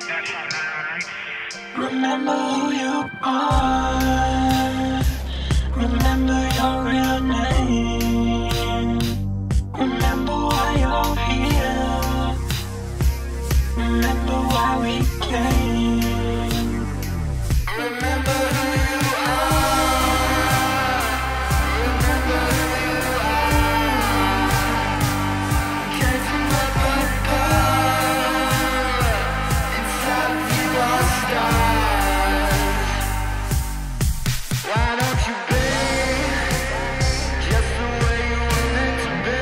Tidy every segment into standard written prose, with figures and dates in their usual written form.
Remember who you are. Remember your real name. Remember why you're here. Remember why we came. Remember who you are. Remember who you are. Came from up above. Inside of you are stars. Why don't you be just the way you were meant to be?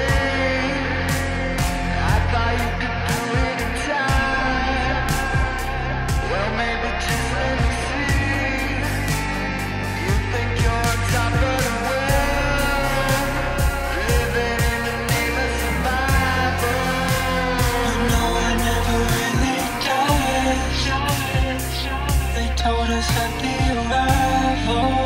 I thought you could do it in time. Well, maybe just let me see. You think you're on top of the world, living in the name of survival. I know I never really died. They told us at the arrival.